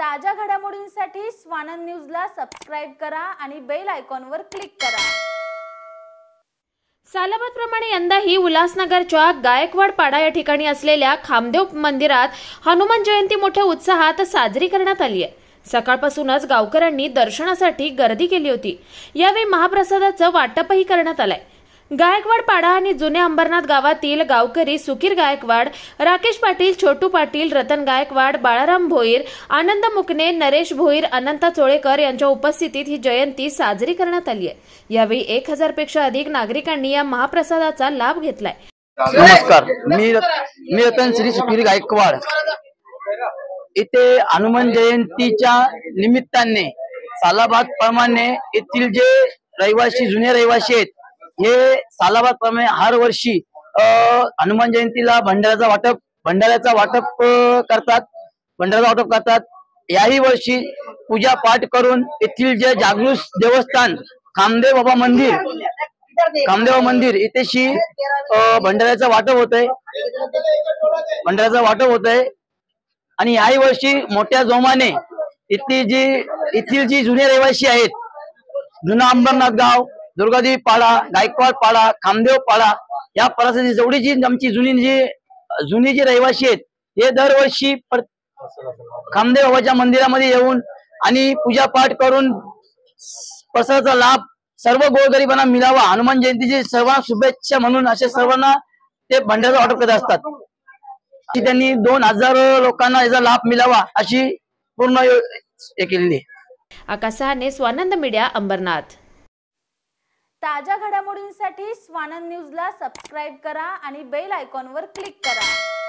ताज्या घडामोडींसाठी स्वानंद न्यूजला सबस्क्राइब करा आणि बेल आयकॉनवर क्लिक करा। सालाबादप्रमाणे यंदाही उल्हासनगरच्या गायकवाड पाडा या ठिकाणी असलेल्या खामदेव मंदिरात हनुमान जयंती मोठ्या उत्साहात साजरी करण्यात आली आहे। सकाळपासूनच गावकऱ्यांनी दर्शनासाठी गर्दी केली होती। यावेळी महाप्रसादाचं वाटपही करण्यात आलंय। गायकवाड पाडा आणि जुन्या अंबरनाथ गावातील गावकरी सुकीर गायकवाड, राकेश पाटील, छोटू पाटील, रतन गायकवाड, बाळाराम भोईर, आनंद मुकणे, नरेश भोईर, अनंता चोळेकर यांच्या उपस्थितीत ही जयंती साजरी करण्यात आली आहे। यावेळी 1000 पेक्षा अधिक नागरिकांनी या महाप्रसादाचा लाभ घेतलाय। नमस्कार, मी रतन श्री सुकीर गायकवाड। इथे हनुमान जयंतीच्या निमित्ताने सालाबाद प्रमाणे येथील जे रहिवासी जुने रहिवासी आहेत हे सालाबाद प्रमाणे हर वर्षी हनुमान जयंतीला भंडाऱ्याचा वाटप करतात। याही वर्षी पूजा पाठ करून येथील जे जागृत देवस्थान खामदेव बाबा मंदिर इथेशी भंडाऱ्याचा वाटप होतंय आणि याही वर्षी मोठ्या जोमाने येथील जी जुने रहिवासी आहेत, जुना अंबरनाथ गाव, दुर्गादेवी पाडा, गायकवाड पाडा, खामदेव पाडा या परिसराची जेवढी जी आमची जुनी जी रहिवासी आहेत हे दरवर्षी खामदेव बाबाच्या मंदिरामध्ये येऊन आणि पूजा पाठ करून प्रसादाचा लाभ सर्व गोरगरिबांना मिळावा, हनुमान जयंतीची सर्वांना शुभेच्छा म्हणून अशा सर्वांना ते भंडाऱ्याचा वाटप करत असतात। त्यांनी 2000 लोकांना याचा लाभ मिळावा अशी पूर्ण हे केलेली आहे। आकाश सहाने, स्वानंद मीडिया, अंबरनाथ। ताज्या घडामोडींसाठी स्वानंद न्यूजला सबस्क्राइब करा आणि बेल आयकॉनवर क्लिक करा।